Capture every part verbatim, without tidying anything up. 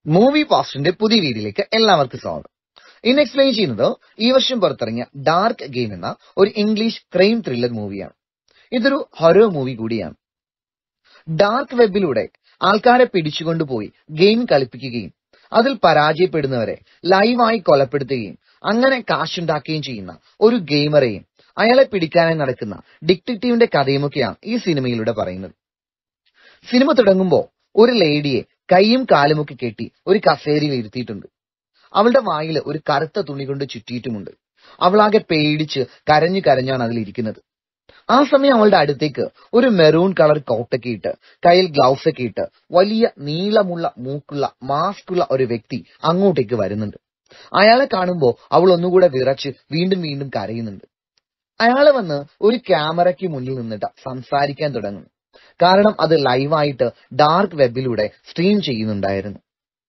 Movie പാസ്റ്റിന്റെ പുതിയ വീഡിയോയിലേക്ക് എല്ലാവർക്കും സ്വാഗതം. ഇന്ന് എക്സ്പ്ലെയിൻ ചെയ്യുന്നത് ഈ വർഷം പുറത്തിറങ്ങിയ ഡാർക്ക് ഗെയിം എന്ന ഒരു ഇംഗ്ലീഷ് ക്രൈം ത്രില്ലർ മൂവിയാണ്. ഇതൊരു ഹൊറർ മൂവി കൂടിയാണ്. ഡാർക്ക് വെബിലൂടെ ആൾക്കാരെ പിടിച്ചുകൊണ്ടുപോയി ഗെയിം കളിപ്പിക്കുകയും അതിൽ പരാജയപ്പെടുന്നവരെ ലൈവായി കൊലപ്പെടുത്തുകയും അങ്ങനെ കാശുണ്ടാക്കുകയും ചെയ്യുന്ന ഒരു ഗെയിമറെയും അയാളെ പിടിക്കാനായി നടക്കുന്ന ഡിറ്റക്റ്റീവിന്റെ കഥയുമൊക്കെയാണ് ഈ സിനിമയിലൂടെ പറയുന്നത്. സിനിമ തുടങ്ങുമ്പോൾ ഒരു ലേഡിയെ കൈയും കാലുമൊക്കെ കെട്ടി ഒരു കസേരയിൽ ഇരുത്തിയിട്ടുണ്ട്. അവളുടെ വായിൽ ഒരു കറുത്ത തുണി കൊണ്ട് ചുറ്റിയിട്ടുമുണ്ട്. അവളാകെ പേടിച്ച് കരഞ്ഞു കരഞ്ഞാണ് അതിലിരിക്കുന്നത്. ആ സമയം അവളുടെ അടുത്തേക്ക് ഒരു മെറൂൺ കളർ കോട്ടൊക്കെ ഇട്ട് കയ്യിൽ ഗ്ലൗസ് ഒക്കെ ഇട്ട് വലിയ നീളമുള്ള മൂക്കുള്ള മാസ്കുള്ള ഒരു വ്യക്തി അങ്ങോട്ടേക്ക് വരുന്നുണ്ട്. അയാളെ കാണുമ്പോൾ അവൾ ഒന്നുകൂടെ വിറച്ച് വീണ്ടും വീണ്ടും കരയുന്നുണ്ട്. അയാള് വന്ന് ഒരു ക്യാമറയ്ക്ക് മുന്നിൽ നിന്നിട്ട് സംസാരിക്കാൻ തുടങ്ങുന്നു. കാരണം അത് ലൈവായിട്ട് ഡാർക്ക് വെബിലൂടെ സ്ട്രീം ചെയ്യുന്നുണ്ടായിരുന്നു.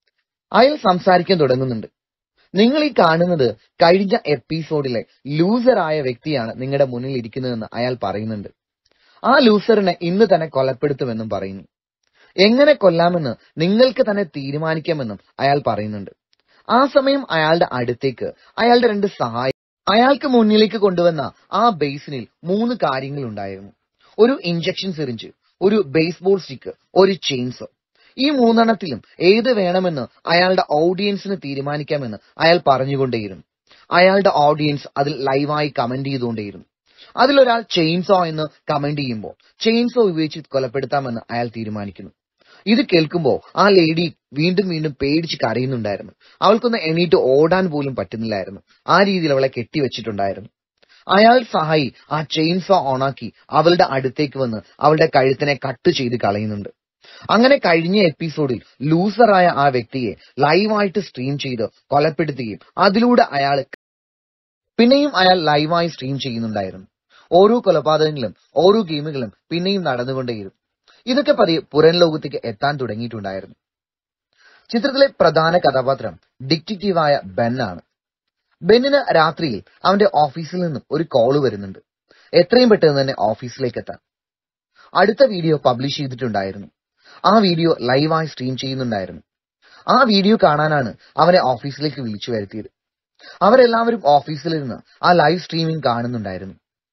അയാൾ സംസാരിക്കാൻ തുടങ്ങുന്നുണ്ട്. നിങ്ങൾ ഈ കാണുന്നത് കഴിഞ്ഞ എപ്പിസോഡിലെ ലൂസറായ വ്യക്തിയാണ് നിങ്ങളുടെ മുന്നിൽ ഇരിക്കുന്നതെന്ന് അയാൾ പറയുന്നുണ്ട്. ആ ലൂസറിനെ ഇന്ന് തന്നെ കൊലപ്പെടുത്തുമെന്നും പറയുന്നു. എങ്ങനെ കൊല്ലാമെന്ന് നിങ്ങൾക്ക് തന്നെ തീരുമാനിക്കാമെന്നും അയാൾ പറയുന്നുണ്ട്. ആ സമയം അയാളുടെ അടുത്തേക്ക് അയാളുടെ രണ്ട് സഹായി അയാൾക്ക് മുന്നിലേക്ക് കൊണ്ടുവന്ന ആ ബേസിനിൽ മൂന്ന് കാര്യങ്ങൾ ഉണ്ടായിരുന്നു. ഒരു ഇഞ്ചക്ഷൻ സിറിഞ്ച്, ഒരു ബേസ്ബോൾ സ്റ്റിക്ക്, ഒരു ചെയിൻസോ. ഈ മൂന്നെണ്ണത്തിലും ഏത് വേണമെന്ന് അയാളുടെ ഓഡിയൻസിന് തീരുമാനിക്കാമെന്ന് അയാൾ പറഞ്ഞുകൊണ്ടേയിരുന്നു. അയാളുടെ ഓഡിയൻസ് അതിൽ ലൈവായി കമന്റ് ചെയ്തുകൊണ്ടേയിരുന്നു. അതിലൊരാൾ ചെയിൻസോ എന്ന് കമന്റ് ചെയ്യുമ്പോൾ ചെയിൻസോ ഉപയോഗിച്ച് കൊലപ്പെടുത്താമെന്ന് അയാൾ തീരുമാനിക്കുന്നു. ഇത് കേൾക്കുമ്പോൾ ആ ലേഡി വീണ്ടും വീണ്ടും പേടിച്ച് കരയുന്നുണ്ടായിരുന്നു. അവൾക്കൊന്ന് എണീറ്റ് ഓടാൻ പോലും പറ്റുന്നില്ലായിരുന്നു. ആ രീതിയിൽ അവളെ കെട്ടിവെച്ചിട്ടുണ്ടായിരുന്നു. അയാൾ സഹായി ആ ചെയിൻസോ ഓണാക്കി അവളുടെ അടുത്തേക്ക് വന്ന് അവളുടെ കഴുത്തിനെ കട്ട് ചെയ്ത് കളയുന്നുണ്ട്. അങ്ങനെ കഴിഞ്ഞ എപ്പിസോഡിൽ ലൂസറായ ആ വ്യക്തിയെ ലൈവായിട്ട് സ്ട്രീം ചെയ്ത് കൊലപ്പെടുത്തുകയും അതിലൂടെ അയാൾ പിന്നെയും അയാൾ ലൈവായി സ്ട്രീം ചെയ്യുന്നുണ്ടായിരുന്നു. ഓരോ കൊലപാതകങ്ങളും ഓരോ ഗെയിമുകളും പിന്നെയും നടന്നുകൊണ്ടേയിരുന്നു. ഇതൊക്കെ പതിയെ പുറം ലോകത്തേക്ക് എത്താൻ തുടങ്ങിയിട്ടുണ്ടായിരുന്നു. ചിത്രത്തിലെ പ്രധാന കഥാപാത്രം ഡിറ്റക്റ്റീവായ ബെൻ ആണ്. ബെന്നിന് രാത്രിയിൽ അവന്റെ ഓഫീസിൽ നിന്നും ഒരു കോള് വരുന്നുണ്ട്. എത്രയും പെട്ടെന്ന് തന്നെ ഓഫീസിലേക്ക് എത്താൻ. അടുത്ത വീഡിയോ പബ്ലിഷ് ചെയ്തിട്ടുണ്ടായിരുന്നു. ആ വീഡിയോ ലൈവായി സ്ട്രീം ചെയ്യുന്നുണ്ടായിരുന്നു. ആ വീഡിയോ കാണാനാണ് അവനെ ഓഫീസിലേക്ക് വിളിച്ചു വരുത്തിയത്. അവരെല്ലാവരും ഓഫീസിലിരുന്ന് ആ ലൈവ് സ്ട്രീമിംഗ് കാണുന്നുണ്ടായിരുന്നു.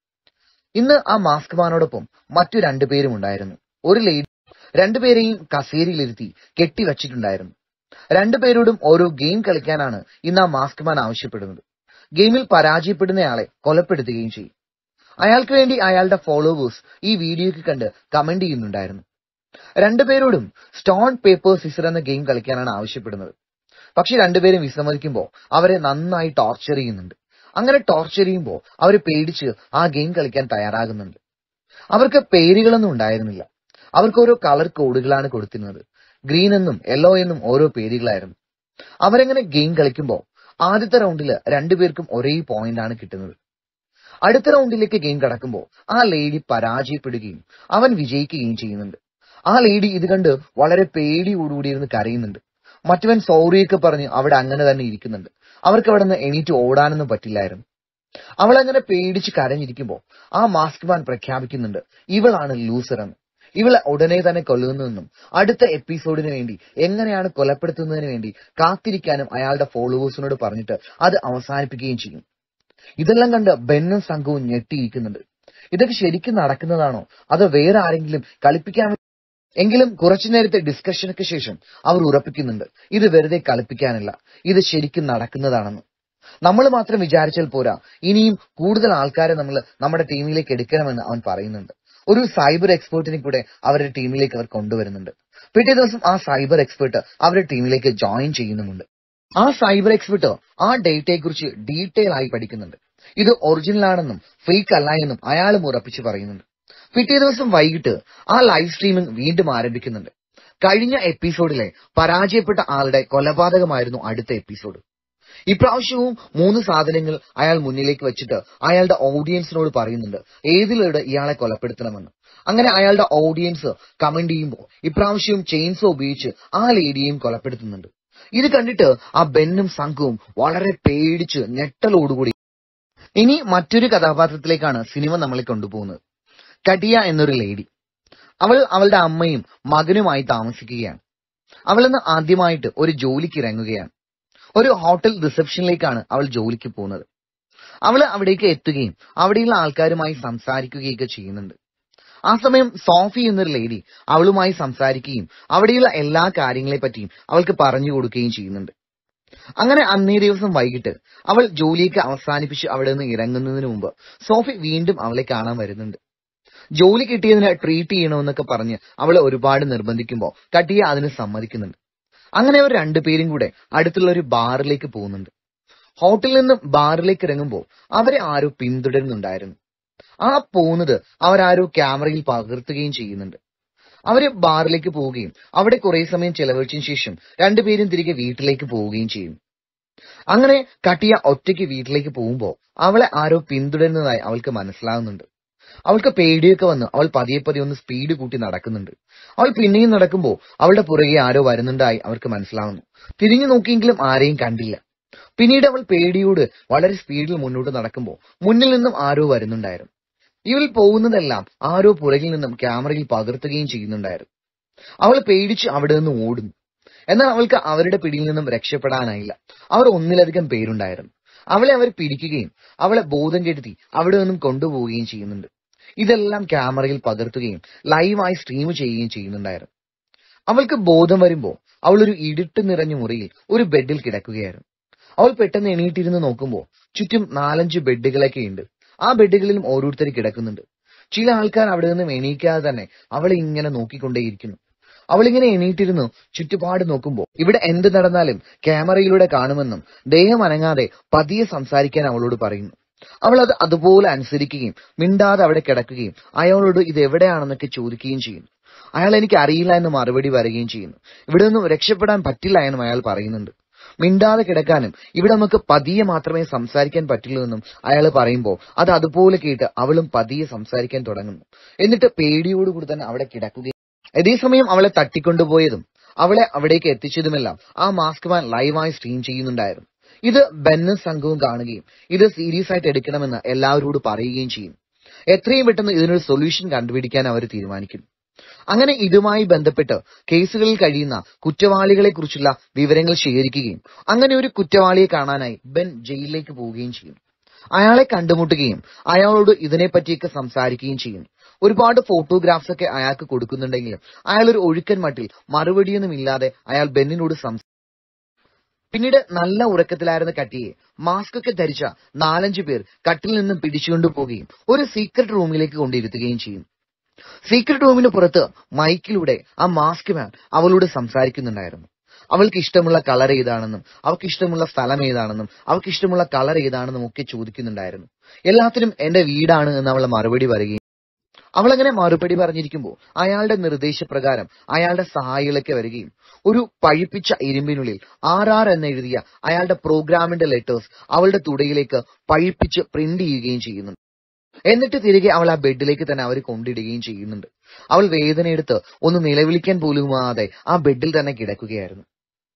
ഇന്ന് ആ മാസ്ക് മാനോടൊപ്പം മറ്റു രണ്ടുപേരും ഉണ്ടായിരുന്നു. ഒരു ലേഡി രണ്ടുപേരെയും കസേരയിലിരുത്തി കെട്ടിവച്ചിട്ടുണ്ടായിരുന്നു. രണ്ടുപേരോടും ഓരോ ഗെയിം കളിക്കാനാണ് ഇന്ന് ആ മാസ്ക് മാൻ ആവശ്യപ്പെടുന്നത്. ഗെയിമിൽ പരാജയപ്പെടുന്നയാളെ കൊലപ്പെടുത്തുകയും ചെയ്യും. അയാൾക്ക് വേണ്ടി അയാളുടെ ഫോളോവേഴ്സ് ഈ വീഡിയോയ്ക്ക് കണ്ട് കമന്റ് ചെയ്യുന്നുണ്ടായിരുന്നു. രണ്ടുപേരോടും സ്റ്റോൺ പേപ്പർ സിസർ എന്ന ഗെയിം കളിക്കാനാണ് ആവശ്യപ്പെടുന്നത്. പക്ഷെ രണ്ടുപേരും വിസമ്മതിക്കുമ്പോൾ അവരെ നന്നായി ടോർച്ചർ ചെയ്യുന്നുണ്ട്. അങ്ങനെ ടോർച്ചർ ചെയ്യുമ്പോൾ അവർ പേടിച്ച് ആ ഗെയിം കളിക്കാൻ തയ്യാറാകുന്നുണ്ട്. അവർക്ക് പേരുകളൊന്നും ഉണ്ടായിരുന്നില്ല. അവർക്ക് ഓരോ കളർ കോഡുകളാണ് കൊടുത്തിരുന്നത്. ഗ്രീൻ എന്നും യെല്ലോ എന്നും ഓരോ പേരുകളായിരുന്നു. അവരെങ്ങനെ ഗെയിം കളിക്കുമ്പോൾ ആദ്യത്തെ റൗണ്ടില് രണ്ടുപേർക്കും ഒരേ പോയിന്റ് ആണ് കിട്ടുന്നത്. അടുത്ത റൗണ്ടിലേക്ക് ഗെയിം കടക്കുമ്പോൾ ആ ലേഡി പരാജയപ്പെടുകയും അവൻ വിജയിക്കുകയും ചെയ്യുന്നുണ്ട്. ആ ലേഡി ഇത് കണ്ട് വളരെ പേടിയോടുകൂടിയിരുന്ന് കരയുന്നുണ്ട്. മറ്റവൻ സോറിയൊക്കെ പറഞ്ഞ് അവിടെ അങ്ങനെ തന്നെ ഇരിക്കുന്നുണ്ട്. അവർക്ക് അവിടെ നിന്ന് എണീറ്റ് ഓടാനൊന്നും പറ്റില്ലായിരുന്നു. അവൾ അങ്ങനെ പേടിച്ച് കരഞ്ഞിരിക്കുമ്പോൾ ആ മാസ്ക് മാൻ പ്രഖ്യാപിക്കുന്നുണ്ട്, ഇവളാണ് ലൂസർ എന്ന്. ഇവളെ ഉടനെ തന്നെ കൊല്ലുന്നതെന്നും അടുത്ത എപ്പിസോഡിന് വേണ്ടി എങ്ങനെയാണ് കൊലപ്പെടുത്തുന്നതിന് വേണ്ടി കാത്തിരിക്കാനും അയാളുടെ ഫോളോവേഴ്സിനോട് പറഞ്ഞിട്ട് അത് അവസാനിപ്പിക്കുകയും ചെയ്യും. ഇതെല്ലാം കണ്ട് ബെന്നും സംഘവും ഞെട്ടിയിരിക്കുന്നുണ്ട്. ഇതൊക്കെ ശരിക്കും നടക്കുന്നതാണോ അതോ വേറെ ആരെങ്കിലും കളിപ്പിക്കാൻ? എങ്കിലും കുറച്ചു നേരത്തെ ഡിസ്കഷനൊക്കെ ശേഷം അവർ ഉറപ്പിക്കുന്നുണ്ട്, ഇത് വെറുതെ കളിപ്പിക്കാനല്ല, ഇത് ശരിക്കും നടക്കുന്നതാണെന്ന്. നമ്മൾ മാത്രം വിചാരിച്ചാൽ പോരാ, ഇനിയും കൂടുതൽ ആൾക്കാരെ നമ്മൾ നമ്മുടെ ടീമിലേക്ക് എടുക്കണമെന്ന് അവൻ പറയുന്നുണ്ട്. ഒരു സൈബർ എക്സ്പേർട്ടിനെ കൂടെ അവരുടെ ടീമിലേക്ക് അവർ കൊണ്ടുവരുന്നുണ്ട്. പിറ്റേ ദിവസം ആ സൈബർ എക്സ്പേർട്ട് അവരുടെ ടീമിലേക്ക് ജോയിൻ ചെയ്യുന്നുമുണ്ട്. ആ സൈബർ എക്സ്പേർട്ട് ആ ഡേറ്റയെ കുറിച്ച് ഡീറ്റെയിൽ ആയി പഠിക്കുന്നുണ്ട്. ഇത് ഒറിജിനൽ ആണെന്നും ഫേക്ക് അല്ല എന്നും അയാളും ഉറപ്പിച്ച് പറയുന്നുണ്ട്. പിറ്റേ ദിവസം വൈകിട്ട് ആ ലൈവ് സ്ട്രീമിംഗ് വീണ്ടും ആരംഭിക്കുന്നുണ്ട്. കഴിഞ്ഞ എപ്പിസോഡിലെ പരാജയപ്പെട്ട ആളുടെ കൊലപാതകമായിരുന്നു അടുത്ത എപ്പിസോഡ്. ഇപ്രാവശ്യവും മൂന്ന് സാധനങ്ങൾ അയാൾ മുന്നിലേക്ക് വെച്ചിട്ട് അയാളുടെ ഓഡിയൻസിനോട് പറയുന്നുണ്ട് ഏതിലൂടെ ഇയാളെ കൊലപ്പെടുത്തണമെന്ന്. അങ്ങനെ അയാളുടെ ഓഡിയൻസ് കമന്റ് ചെയ്യുമ്പോൾ ഇപ്രാവശ്യവും ചെയിൻസോ ഉപയോഗിച്ച് ആ ലേഡിയെയും കൊലപ്പെടുത്തുന്നുണ്ട്. ഇത് കണ്ടിട്ട് ആ ബെന്നും സംഘവും വളരെ പേടിച്ച് ഞെട്ടലോടുകൂടി. ഇനി മറ്റൊരു കഥാപാത്രത്തിലേക്കാണ് സിനിമ നമ്മളെ കൊണ്ടുപോകുന്നത്. കടിയ എന്നൊരു ലേഡി. അവൾ അവളുടെ അമ്മയും മകനുമായി താമസിക്കുകയാണ്. അവളിന്ന് ആദ്യമായിട്ട് ഒരു ജോലിക്ക് ഇറങ്ങുകയാണ്. ഒരു ഹോട്ടൽ റിസപ്ഷനിലേക്കാണ് അവൾ ജോലിക്ക് പോകുന്നത്. അവള് അവിടേക്ക് എത്തുകയും അവിടെയുള്ള ആൾക്കാരുമായി സംസാരിക്കുകയൊക്കെ ചെയ്യുന്നുണ്ട്. ആ സമയം സോഫി എന്നൊരു ലേഡി അവളുമായി സംസാരിക്കുകയും അവിടെയുള്ള എല്ലാ കാര്യങ്ങളെ പറ്റിയും അവൾക്ക് പറഞ്ഞു കൊടുക്കുകയും ചെയ്യുന്നുണ്ട്. അങ്ങനെ അന്നേ ദിവസം വൈകിട്ട് അവൾ ജോലിയൊക്കെ അവസാനിപ്പിച്ച് അവിടെ നിന്ന് ഇറങ്ങുന്നതിന് മുമ്പ് സോഫി വീണ്ടും അവളെ കാണാൻ വരുന്നുണ്ട്. ജോലി കിട്ടിയതിന് ട്രീറ്റ് ചെയ്യണമെന്നൊക്കെ പറഞ്ഞ് അവളെ ഒരുപാട് നിർബന്ധിക്കുമ്പോൾ കട്ടിയ അതിന് സമ്മതിക്കുന്നുണ്ട്. അങ്ങനെ അവർ രണ്ടുപേരും കൂടെ അടുത്തുള്ള ഒരു ബാറിലേക്ക് പോകുന്നുണ്ട്. ഹോട്ടലിൽ നിന്നും ബാറിലേക്ക് ഇറങ്ങുമ്പോൾ അവരെ ആരോ പിന്തുടരുന്നുണ്ടായിരുന്നു. ആ പോകുന്നത് അവരാരോ ക്യാമറയിൽ പകർത്തുകയും ചെയ്യുന്നുണ്ട്. അവര് ബാറിലേക്ക് പോവുകയും അവിടെ കുറെ സമയം ചെലവഴിച്ചതിന് ശേഷം രണ്ടുപേരും തിരികെ വീട്ടിലേക്ക് പോവുകയും ചെയ്യും. അങ്ങനെ കട്ടിയ ഒറ്റയ്ക്ക് വീട്ടിലേക്ക് പോകുമ്പോൾ അവളെ ആരോ പിന്തുടരുന്നതായി അവൾക്ക് മനസ്സിലാകുന്നുണ്ട്. അവൾക്ക് പേടിയൊക്കെ വന്ന് അവൾ പതിയെ പതിയെ ഒന്ന് സ്പീഡ് കൂട്ടി നടക്കുന്നുണ്ട്. അവൾ പിന്നെയും നടക്കുമ്പോൾ അവളുടെ പുറകെ ആരോ വരുന്നുണ്ടായി അവർക്ക് മനസ്സിലാവുന്നു. തിരിഞ്ഞു നോക്കിയെങ്കിലും ആരെയും കണ്ടില്ല. പിന്നീട് അവൾ പേടിയോട് വളരെ സ്പീഡിൽ മുന്നോട്ട് നടക്കുമ്പോൾ മുന്നിൽ നിന്നും ആരോ വരുന്നുണ്ടായിരുന്നു. ഇവൾ പോകുന്നതെല്ലാം ആരോ പുറകിൽ നിന്നും ക്യാമറയിൽ പകർത്തുകയും ചെയ്യുന്നുണ്ടായിരുന്നു. അവൾ പേടിച്ച് അവിടെ നിന്ന് ഓടുന്നു. എന്നാൽ അവൾക്ക് അവരുടെ പിടിയിൽ നിന്നും രക്ഷപ്പെടാനായില്ല. അവർ ഒന്നിലധികം പേരുണ്ടായിരുന്നു. അവളെ അവർ പിടിക്കുകയും അവളെ ബോധം കെടുത്തി അവിടെ നിന്നും കൊണ്ടുപോവുകയും ചെയ്യുന്നുണ്ട്. ഇതെല്ലാം ക്യാമറയിൽ പകർത്തുകയും ലൈവായി സ്ട്രീം ചെയ്യുകയും ചെയ്യുന്നുണ്ടായിരുന്നു. അവൾക്ക് ബോധം വരുമ്പോൾ അവൾ ഒരു ഇരുട്ട് നിറഞ്ഞ മുറിയിൽ ഒരു ബെഡിൽ കിടക്കുകയായിരുന്നു. അവൾ പെട്ടെന്ന് എണീറ്റിരുന്ന് നോക്കുമ്പോൾ ചുറ്റും നാലഞ്ച് ബെഡുകളൊക്കെ ഉണ്ട്. ആ ബെഡുകളിലും ഓരോരുത്തർ കിടക്കുന്നുണ്ട്. ചില ആൾക്കാർ അവിടെ നിന്നും എണീക്കാതെ തന്നെ അവളെ ഇങ്ങനെ നോക്കിക്കൊണ്ടേയിരിക്കുന്നു. അവളിങ്ങനെ എണീറ്റിരുന്നു ചുറ്റുപാട് നോക്കുമ്പോൾ ഇവിടെ എന്ത് നടന്നാലും ക്യാമറയിലൂടെ കാണുമെന്നും ദേഹം അനങ്ങാതെ പതിയെ സംസാരിക്കാൻ അവളോട് പറയുന്നു. അവൾ അത് അതുപോലെ അനുസരിക്കുകയും മിണ്ടാതെ അവിടെ കിടക്കുകയും അയാളോട് ഇത് എവിടെയാണെന്നൊക്കെ ചോദിക്കുകയും ചെയ്യുന്നു. അയാൾ എനിക്ക് അറിയില്ല എന്ന് മറുപടി പറയുകയും ചെയ്യുന്നു. ഇവിടെ നിന്നും രക്ഷപ്പെടാൻ പറ്റില്ല എന്നും അയാൾ പറയുന്നുണ്ട്. മിണ്ടാതെ കിടക്കാനും ഇവിടെ നമുക്ക് പതിയെ മാത്രമേ സംസാരിക്കാൻ പറ്റുള്ളൂ എന്നും അയാൾ പറയുമ്പോൾ അത് അതുപോലെ കേട്ട് അവളും പതിയെ സംസാരിക്കാൻ തുടങ്ങുന്നു. എന്നിട്ട് പേടിയോടുകൂടി തന്നെ അവിടെ കിടക്കുകയും അതേസമയം അവളെ തട്ടിക്കൊണ്ടുപോയതും അവളെ അവിടേക്ക് എത്തിച്ചതുമെല്ലാം ആ മാസ്ക് മാൻ ലൈവായി സ്ട്രീം ചെയ്യുന്നുണ്ടായിരുന്നു. ഇത് ബെന്നും സംഘവും കാണുകയും ഇത് സീരിയസ് ആയിട്ട് എടുക്കണമെന്ന് എല്ലാവരോടും പറയുകയും ചെയ്യും. എത്രയും പെട്ടെന്ന് ഇതിനൊരു സൊല്യൂഷൻ കണ്ടുപിടിക്കാൻ അവർ തീരുമാനിക്കുന്നു. അങ്ങനെ ഇതുമായി ബന്ധപ്പെട്ട് കേസുകളിൽ കഴിയുന്ന കുറ്റവാളികളെ കുറിച്ചുള്ള വിവരങ്ങൾ ശേഖരിക്കുകയും അങ്ങനെ ഒരു കുറ്റവാളിയെ കാണാനായി ബെൻ ജയിലിലേക്ക് പോവുകയും ചെയ്യും. അയാളെ കണ്ടുമുട്ടുകയും അയാളോട് ഇതിനെപ്പറ്റിയൊക്കെ സംസാരിക്കുകയും ചെയ്യും. ഒരുപാട് ഫോട്ടോഗ്രാഫ്സ് ഒക്കെ അയാൾക്ക് കൊടുക്കുന്നുണ്ടെങ്കിലും അയാൾ ഒരു ഒഴുക്കൻ മട്ടിൽ മറുപടിയൊന്നുമില്ലാതെ അയാൾ ബെന്നിനോട് സംസാരിക്കും. പിന്നീട് നല്ല ഉറക്കത്തിലായിരുന്ന കട്ടിയെ മാസ്ക് ഒക്കെ ധരിച്ച നാലഞ്ചു പേർ കട്ടിൽ നിന്നും പിടിച്ചുകൊണ്ടു പോവുകയും ഒരു സീക്രട്ട് റൂമിലേക്ക് കൊണ്ടിരുത്തുകയും ചെയ്യും. സീക്രട്ട് റൂമിന് പുറത്ത് മൈക്കിലൂടെ ആ മാസ്ക് മാൻ അവളോട് സംസാരിക്കുന്നുണ്ടായിരുന്നു. അവൾക്ക് ഇഷ്ടമുള്ള കളർ ഏതാണെന്നും അവൾക്ക് ഇഷ്ടമുള്ള സ്ഥലം ഏതാണെന്നും അവൾക്ക് ഇഷ്ടമുള്ള കളർ ഏതാണെന്നും ഒക്കെ ചോദിക്കുന്നുണ്ടായിരുന്നു. എല്ലാത്തിനും എന്റെ വീടാണ് എന്ന് അവൾ മറുപടി പറയുകയും അവളങ്ങനെ മറുപടി പറഞ്ഞിരിക്കുമ്പോൾ അയാളുടെ നിർദ്ദേശപ്രകാരം അയാളുടെ സഹായികളൊക്കെ വരികയും ഒരു പഴിപ്പിച്ച ഇരുമ്പിനുള്ളിൽ ആർ ആർ എന്നെഴുതിയ അയാളുടെ പ്രോഗ്രാമിന്റെ ലെറ്റേഴ്സ് അവളുടെ തുടയിലേക്ക് പഴിപ്പിച്ച് പ്രിന്റ് ചെയ്യുകയും ചെയ്യുന്നുണ്ട്. എന്നിട്ട് തിരികെ അവൾ ആ ബെഡിലേക്ക് തന്നെ അവർ കൊണ്ടിടുകയും ചെയ്യുന്നുണ്ട്. അവൾ വേദനയെടുത്ത് ഒന്ന് നിലവിളിക്കാൻ പോലുമാതെ ആ ബെഡിൽ തന്നെ കിടക്കുകയായിരുന്നു.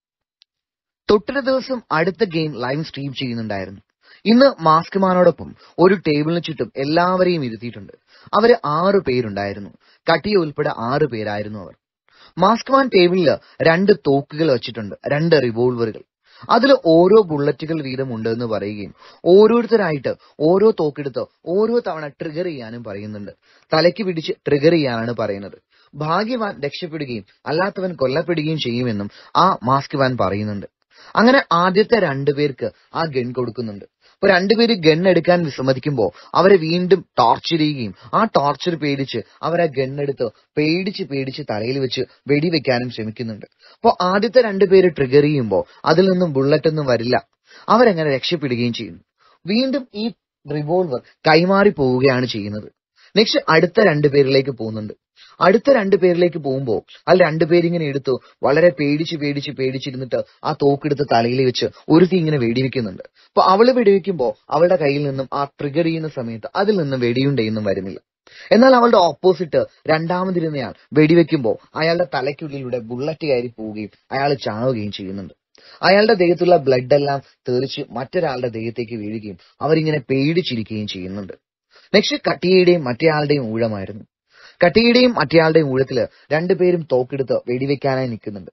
തൊട്ടടുത്ത ദിവസം അടുത്ത ഗെയിം ലൈവ് സ്ട്രീം ചെയ്യുന്നുണ്ടായിരുന്നു. ഇന്ന് മാസ്ക് മാനോടൊപ്പം ഒരു ടേബിളിന് ചുറ്റും എല്ലാവരെയും ഇരുത്തിയിട്ടുണ്ട്. അവര് ആറു പേരുണ്ടായിരുന്നു. കട്ടിയ ഉൾപ്പെടെ ആറു പേരായിരുന്നു അവർ. മാസ്ക് മാൻ ടേബിളില് രണ്ട് തോക്കുകൾ വെച്ചിട്ടുണ്ട്, രണ്ട് റിവോൾവറുകൾ. അതിൽ ഓരോ ബുള്ളറ്റുകൾ വീതം ഉണ്ട് എന്ന് പറയുകയും ഓരോരുത്തരായിട്ട് ഓരോ തോക്കെടുത്ത് ഓരോ തവണ ട്രിഗർ ചെയ്യാനും പറയുന്നുണ്ട്. തലയ്ക്ക് പിടിച്ച് ട്രിഗർ ചെയ്യാനാണ് പറയുന്നത്. ഭാഗ്യവാൻ രക്ഷപ്പെടുകയും അല്ലാത്തവൻ കൊല്ലപ്പെടുകയും ചെയ്യുമെന്നും ആ മാസ്ക് മാൻ പറയുന്നുണ്ട്. അങ്ങനെ ആദ്യത്തെ രണ്ടുപേർക്ക് ആ ഗൺ കൊടുക്കുന്നുണ്ട്. അപ്പൊ രണ്ടുപേര് ഗൺ എടുക്കാൻ വിസമ്മതിക്കുമ്പോൾ അവരെ വീണ്ടും ടോർച്ചർ ചെയ്യുകയും ആ ടോർച്ചർ പേടിച്ച് അവർ ആ ഗണ്ണെടുത്ത് പേടിച്ച് പേടിച്ച് തലയിൽ വെച്ച് വെടിവെക്കാനും ശ്രമിക്കുന്നുണ്ട്. അപ്പോൾ ആദ്യത്തെ രണ്ടുപേര് ട്രിഗർ ചെയ്യുമ്പോൾ അതിൽ നിന്നും ബുള്ളറ്റ് ഒന്നും വരില്ല. അവരങ്ങനെ രക്ഷപ്പെടുകയും ചെയ്യുന്നു. വീണ്ടും ഈ റിവോൾവർ കൈമാറി പോവുകയാണ് ചെയ്യുന്നത്. നെക്സ്റ്റ് അടുത്ത രണ്ടുപേരിലേക്ക് പോകുന്നുണ്ട്. അടുത്ത രണ്ടുപേരിലേക്ക് പോകുമ്പോൾ അതിൽ രണ്ടുപേരിങ്ങനെ എടുത്തു വളരെ പേടിച്ച് പേടിച്ച് പേടിച്ചിരുന്നിട്ട് ആ തോക്കെടുത്ത് തലയിൽ വെച്ച് ഒരുത്തി ഇങ്ങനെ വെടിവെക്കുന്നുണ്ട്. അപ്പൊ അവള് വെടിവെക്കുമ്പോൾ അവളുടെ കയ്യിൽ നിന്നും ആ ട്രിഗർ ചെയ്യുന്ന സമയത്ത് അതിൽ നിന്നും വെടിയുണ്ടെന്നും വരുന്നില്ല. എന്നാൽ അവളുടെ ഓപ്പോസിറ്റ് രണ്ടാമതിരുന്നയാൾ വെടിവെക്കുമ്പോൾ അയാളുടെ തലയ്ക്കുള്ളിലൂടെ ബുള്ളറ്റ് കയറി പോവുകയും അയാൾ ചാവുകയും ചെയ്യുന്നുണ്ട്. അയാളുടെ ദേഹത്തുള്ള ബ്ലഡ് എല്ലാം തെറിച്ച് മറ്റൊരാളുടെ ദേഹത്തേക്ക് വീഴുകയും അവരിങ്ങനെ പേടിച്ചിരിക്കുകയും ചെയ്യുന്നുണ്ട്. നെക്സ്റ്റ് കട്ടിയയുടെയും മറ്റേയാളുടെയും ഊഴമായിരുന്നു. കട്ടിയുടെയും മറ്റേയാളുടെയും ഊഴത്തില് രണ്ടുപേരും തോക്കെടുത്ത് വെടിവെക്കാനായി നിൽക്കുന്നുണ്ട്.